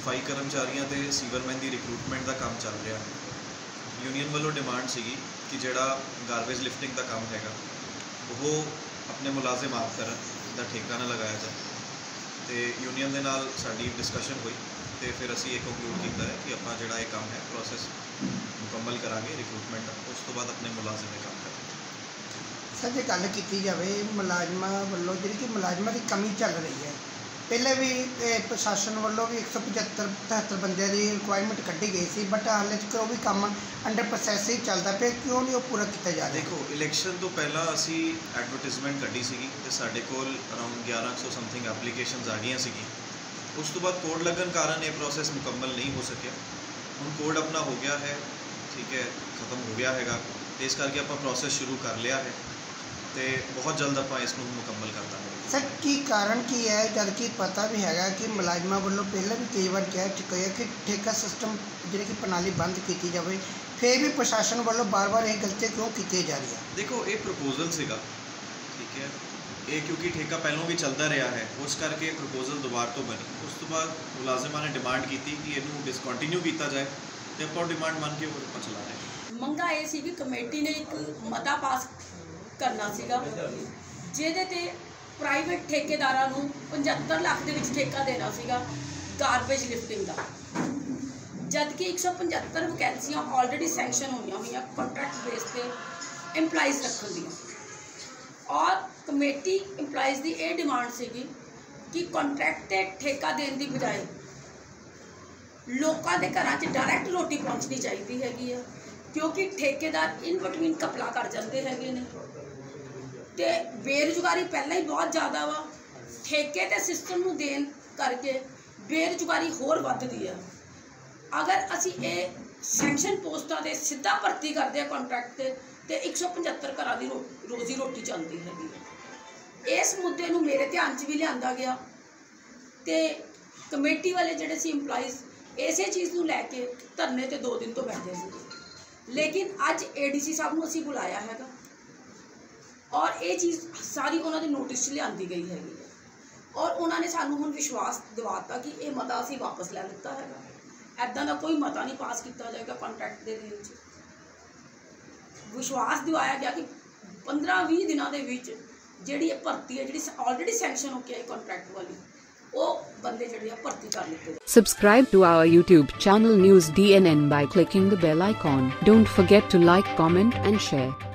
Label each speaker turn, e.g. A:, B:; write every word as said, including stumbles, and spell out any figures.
A: ਸਫਾਈ ਕਰਮਚਾਰੀਆਂ ਤੇ ਸੀਵਰਮੈਨ ਦੀ ਰਿਕਰੂਟਮੈਂਟ ਦਾ ਕੰਮ ਚੱਲ ਰਿਹਾ ਹੈ। ਯੂਨੀਅਨ ਵੱਲੋਂ ਡਿਮਾਂਡ ਸੀਗੀ ਕਿ ਜਿਹੜਾ ਗਾਰਬੇਜ ਲਿਫਟਿੰਗ ਦਾ ਕੰਮ ਹੈਗਾ ਉਹ ਆਪਣੇ ਮੁਲਾਜ਼ਮ ਆਪ ਕਰਨ ਦਾ ਠੇਕਾ ਨਾ ਲਗਾਇਆ ਜਾਏ। ਤੇ ਯੂਨੀਅਨ ਦੇ ਨਾਲ ਸਾਡੀ ਡਿਸਕਸ਼ਨ ਹੋਈ ਤੇ ਫਿਰ ਅਸੀਂ ਇਹ ਕੰਕਲੂਡ ਕੀਤਾ ਹੈ ਕਿ ਆਪਾਂ ਜਿਹੜਾ ਇਹ ਕੰਮ ਹੈ ਪ੍ਰੋਸੈਸ ਮੁਕੰਮਲ ਕਰਾਂਗੇ ਰਿਕਰੂਟਮੈਂਟ ਦਾ, ਉਸ ਤੋਂ ਬਾਅਦ ਆਪਣੇ ਮੁਲਾਜ਼ਮ ਇਹ ਕੰਮ ਕਰਾਂਗੇ।
B: ਸਰ ਜੇ ਗੱਲ ਕੀਤੀ ਜਾਵੇ ਮੁਲਾਜ਼ਮਾਂ ਵੱਲੋਂ ਜਿਹੜੀ ਕਿ ਮੁਲਾਜ਼ਮਾਂ ਦੀ ਕਮੀ ਚੱਲ ਰਹੀ ਹੈ, ਪਹਿਲੇ ਵੀ ਪ੍ਰਸ਼ਾਸਨ ਵੱਲੋਂ ਵੀ ਇੱਕ ਸੌ ਪਝੱਤਰ ਪਝੱਤਰ ਬੰਦਿਆਂ ਦੀ ਰਿਕੁਆਇਰਮੈਂਟ ਕੱਢੀ ਗਈ ਸੀ, ਬਟ ਹਾਲੇ ਤੱਕ ਉਹ ਵੀ ਕੰਮ ਅੰਡਰ ਪ੍ਰੋਸੈਸ ਹੀ ਚੱਲਦਾ ਪਿਆ, ਕਿਉਂ ਨਹੀਂ ਉਹ ਪੂਰਾ ਕੀਤਾ ਜਾ ਰਿਹਾ?
A: ਦੇਖੋ, ਇਲੈਕਸ਼ਨ ਤੋਂ ਪਹਿਲਾਂ ਅਸੀਂ ਐਡਵਰਟਾਈਜ਼ਮੈਂਟ ਕੱਢੀ ਸੀਗੀ ਤੇ ਸਾਡੇ ਕੋਲ ਅਰਾਊਂਡ ਗਿਆਰਾਂ ਸੌ ਸਮਥਿੰਗ ਐਪਲੀਕੇਸ਼ਨਸ ਆ ਗਈਆਂ ਸੀਗੀ। ਉਸ ਤੋਂ ਬਾਅਦ ਕੋਡ ਲੱਗਣ ਕਾਰਨ ਇਹ ਪ੍ਰੋਸੈਸ ਮੁਕੰਮਲ ਨਹੀਂ ਹੋ ਸਕਿਆ। ਹੁਣ ਕੋਡ ਆਪਣਾ ਹੋ ਗਿਆ ਹੈ, ਠੀਕ ਹੈ, ਖਤਮ ਹੋ ਗਿਆ ਹੈਗਾ, ਤੇ ਇਸ ਕਰਕੇ ਆਪਾਂ ਪ੍ਰੋਸੈਸ ਸ਼ੁਰੂ ਕਰ ਲਿਆ ਹੈ ਤੇ ਬਹੁਤ ਜਲਦ ਆਪਾਂ ਇਸ ਨੂੰ ਮੁਕੰਮਲ ਕਰ ਦਾਂਗੇ।
B: ਸਰ ਕੀ ਕਾਰਨ ਕੀ ਹੈ, ਜਦ ਕਿ ਪਤਾ ਵੀ ਹੈਗਾ ਕਿ ਮੁਲਾਜ਼ਮਾਂ ਵੱਲੋਂ ਪਹਿਲਾਂ ਵੀ ਕਈ ਵਾਰ ਕਹਿ ਚੁੱਕੇ ਹੈ ਕਿ ਠੇਕਾ ਸਿਸਟਮ ਜਿਹੜੀ ਕਿ ਪ੍ਰਣਾਲੀ ਬੰਦ ਕੀਤੀ ਜਾਵੇ, ਫਿਰ ਵੀ ਪ੍ਰਸ਼ਾਸਨ ਵੱਲੋਂ ਬਾਰ-ਬਾਰ ਇਹ ਗਲਤੀ ਕਿਉਂ ਕੀਤੀ ਜਾ ਰਹੀ ਹੈ?
A: ਦੇਖੋ, ਇਹ ਪ੍ਰਪੋਜ਼ਲ ਸੀਗਾ, ਠੀਕ ਹੈ, ਇਹ ਕਿਉਂਕਿ ਠੇਕਾ ਪਹਿਲਾਂ ਵੀ ਚੱਲਦਾ ਰਿਹਾ ਹੈ, ਉਸ ਕਰਕੇ ਇਹ ਪ੍ਰਪੋਜ਼ਲ ਦੁਬਾਰਾ ਤੋਂ ਬਣੀ। ਉਸ ਤੋਂ ਬਾਅਦ ਮੁਲਾਜ਼ਮਾਂ ਨੇ ਡਿਮਾਂਡ ਕੀਤੀ ਕਿ ਇਹਨੂੰ ਡਿਸਕੰਟੀਨਿਊ ਕੀਤਾ ਜਾਏ ਤੇ ਆਪਾਂ ਡਿਮਾਂਡ ਮੰਨ ਕੇ ਉਹ ਆਪਾਂ ਚਲਾ ਰਹੇ।
C: ਮੰਗਾ ਇਹ ਸੀ ਵੀ ਕਮੇਟੀ ਨੇ ਇੱਕ ਮਤਾ ਪਾਸ ਕਰਨਾ ਸੀਗਾ ਜਿਹਦੇ ਤੇ ਪ੍ਰਾਈਵੇਟ ਠੇਕੇਦਾਰਾਂ ਨੂੰ ਪਝੱਤਰ ਲੱਖ ਦੇ ਵਿੱਚ ਠੇਕਾ ਦੇਣਾ ਸੀਗਾ ਗਾਰਬੇਜ ਲਿਫਟਿੰਗ ਦਾ, ਜਦ ਕਿ ਇੱਕ ਸੌ ਪਝੱਤਰ ਵੈਕੈਂਸੀਆਂ ਆਲਰੇਡੀ ਸੈਂਕਸ਼ਨ ਹੋਈਆਂ ਹੋਈਆਂ ਕੰਟਰੈਕਟ ਬੇਸ ਤੇ ਇੰਪਲਾਈਜ਼ ਰੱਖਣ ਦੀਆਂ। ਔਰ ਕਮੇਟੀ ਇੰਪਲਾਈਜ਼ ਦੀ ਇਹ ਡਿਮਾਂਡ ਸੀਗੀ ਕਿ ਕੰਟਰੈਕਟ ਤੇ ਠੇਕਾ ਦੇਣ ਦੀ ਬਜਾਏ ਲੋਕਾਂ ਦੇ ਘਰਾਂ 'ਚ ਡਾਇਰੈਕਟ ਰੋਟੀ ਪਹੁੰਚਣੀ ਚਾਹੀਦੀ ਹੈਗੀ ਆ, ਕਿਉਂਕਿ ਠੇਕੇਦਾਰ ਇਨ ਬਿਟਵੀਨ ਘਪਲਾ ਕਰ ਜਾਂਦੇ ਹੈਗੇ ਨੇ ਤੇ ਬੇਰੁਜ਼ਗਾਰੀ ਪਹਿਲਾਂ ਹੀ ਬਹੁਤ ਜ਼ਿਆਦਾ ਵਾ। ਠੇਕੇ ਤੇ ਸਿਸਟਮ ਨੂੰ ਦੇਣ ਕਰਕੇ ਬੇਰੁਜ਼ਗਾਰੀ ਹੋਰ ਵੱਧਦੀ ਆ। ਅਗਰ ਅਸੀਂ ਇਹ ਸੈਂਕਸ਼ਨ ਪੋਸਟਾਂ ਦੇ ਸਿੱਧਾ ਭਰਤੀ ਕਰਦੇ ਆ ਕੰਟਰੈਕਟ ਤੇ ਤੇ ਇੱਕ ਸੌ ਪਝੱਤਰ ਘਰਾਂ ਦੀ ਰੋ ਰੋਜ਼ੀ ਰੋਟੀ ਚੱਲਦੀ ਹੈਗੀ ਹੈ। ਇਸ ਮੁੱਦੇ ਨੂੰ ਮੇਰੇ ਧਿਆਨ 'ਚ ਵੀ ਲਿਆਂਦਾ ਗਿਆ ਤੇ ਕਮੇਟੀ ਵਾਲੇ ਜਿਹੜੇ ਸੀ ਇੰਪਲਾਈਜ਼ ਇਸੇ ਚੀਜ਼ ਨੂੰ ਲੈ ਕੇ ਧਰਨੇ ਤੇ ਦੋ ਦਿਨ ਤੋਂ ਬੈਠੇ ਸੀ, ਲੇਕਿਨ ਅੱਜ ਏਡੀਸੀ ਸਾਹਿਬ ਨੂੰ ਅਸੀਂ ਬੁਲਾਇਆ ਹੈਗਾ ਔਰ ਇਹ ਚੀਜ਼ ਸਾਰੀ ਉਹਨਾਂ ਦੇ ਨੋਟਿਸ 'ਚ ਲਿਆਂਦੀ ਗਈ ਹੈਗੀ ਹੈ ਔਰ ਉਹਨਾਂ ਨੇ ਸਾਨੂੰ ਹੁਣ ਵਿਸ਼ਵਾਸ ਦਿਵਾਤਾ ਕਿ ਇਹ ਮਤਾ ਅਸੀਂ ਵਾਪਸ ਲੈ ਲਿੱਤਾ ਹੈਗਾ। ਇੱਦਾਂ ਦਾ ਕੋਈ ਮਤਾ ਨਹੀਂ ਪਾਸ ਕੀਤਾ ਜਾਏਗਾ ਕੰਟਰੈਕਟ ਦੇ ਦੇਣ 'ਚ। ਵਿਸ਼ਵਾਸ ਦਿਵਾਇਆ ਗਿਆ ਕਿ ਪੰਦਰਾਂ ਵੀਹ ਦਿਨਾਂ ਦੇ ਵਿੱਚ ਜਿਹੜੀ ਇਹ ਭਰਤੀ ਹੈ, ਜਿਹੜੀ ਆਲਰੇਡੀ ਸੈਂਕਸ਼ਨ ਹੋ ਕੇ ਆਈ ਕੰਟਰੈਕਟ ਵਾਲੀ, ਉਹ ਬੰਦੇ ਜਿਹੜੇ ਆ ਭਰਤੀ ਕਰ ਲਿੱਤੇ।
D: Subscribe to our YouTube channel News D N N by clicking the bell icon. Don't forget to like, comment and share.